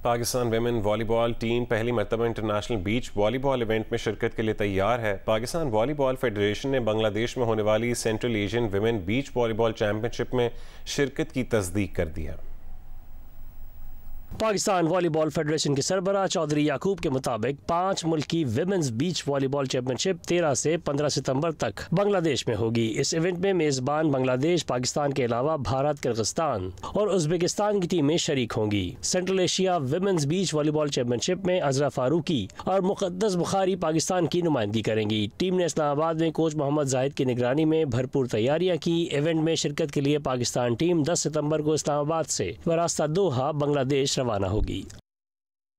Pakistan women volleyball team पहली मरतबा international beach volleyball event में शिरकत के लिए तैयार है। पाकिस्तान वॉलीबॉल फेडरेशन ने बांग्लादेश में होने वाली Central Asian women beach volleyball championship में शिरकत की तस्दीक कर दी है। पाकिस्तान वॉलीबॉल फेडरेशन के सरबराह चौधरी याकूब के मुताबिक 5 मुल्की विमेंस बीच वॉलीबॉल चैंपियनशिप 13 से 15 सितंबर तक बांग्लादेश में होगी। इस इवेंट में मेजबान बांग्लादेश, पाकिस्तान के अलावा भारत, किर्गिस्तान और उज्बेकिस्तान की टीमें शरीक होंगी। Central Asia women's beach volleyball championship में अजरा फारूकी और मुक़द्दस बुखारी पाकिस्तान की नुमाइंदगी करेंगी। टीम ने इस्लामाबाद में कोच मोहम्मद जाहिद की निगरानी में भरपूर तैयारियां की। इवेंट में शिरकत के लिए पाकिस्तान टीम 10 सितंबर को इस्लामाबाद से रास्ता दोहा बांग्लादेश रवाना होगी।